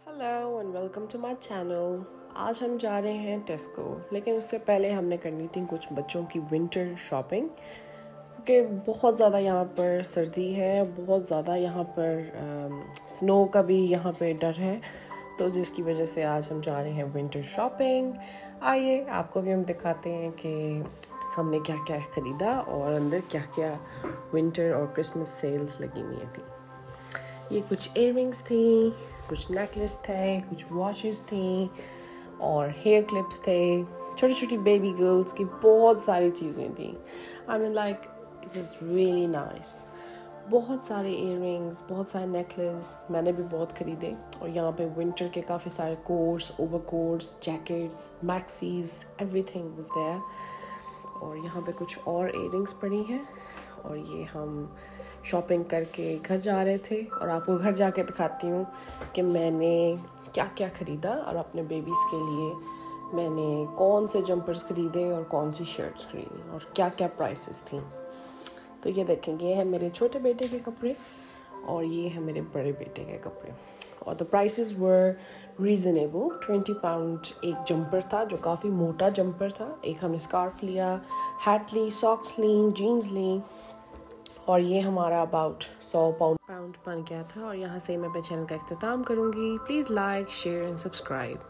Hello and welcome to my channel. आज हम जा रहे हैं टेस्को, लेकिन उससे पहले हमने करनी थी कुछ बच्चों की विंटर शॉपिंग, क्योंकि बहुत ज़्यादा यहाँ पर सर्दी है, बहुत ज़्यादा यहाँ पर स्नो का भी यहाँ पे डर है, तो जिसकी वजह से आज हम जा रहे हैं विंटर शॉपिंग। आइए आपको भी हम दिखाते हैं कि हमने क्या क्या ख़रीदा और अंदर क्या क्या विंटर और क्रिसमस सेल्स लगी हुई थी। ये कुछ इयररिंग्स थी, कुछ नेकलेस थे, कुछ वॉचेस थी और हेयर क्लिप्स थे, छोटी छोटी बेबी गर्ल्स की बहुत सारी चीज़ें थी। I mean like it was really nice. बहुत सारे इयररिंग्स, बहुत सारे नेकलेस मैंने भी बहुत ख़रीदे। और यहाँ पे विंटर के काफ़ी सारे coats, overcoats, jackets, maxis, everything was there. और यहाँ पे कुछ और इयररिंग्स पड़ी हैं और ये हम शॉपिंग करके घर जा रहे थे। और आपको घर जाके दिखाती हूँ कि मैंने क्या क्या ख़रीदा और अपने बेबीज़ के लिए मैंने कौन से जंपर्स ख़रीदे और कौन सी शर्ट्स ख़रीदी और क्या क्या प्राइसेस थी। तो ये देखेंगे, ये है मेरे छोटे बेटे के कपड़े और ये है मेरे बड़े बेटे के कपड़े। और the prices were reasonable. 20 pound एक जंपर था जो काफ़ी मोटा जंपर था। एक हमने स्कार्फ लिया, हैट ली, सॉक्स ली, जीन्स ली और ये हमारा अबाउट 100 पाउंड बन गया था। और यहाँ से मैं अपने चैनल का इख्तिताम करूँगी। Please like, share and subscribe.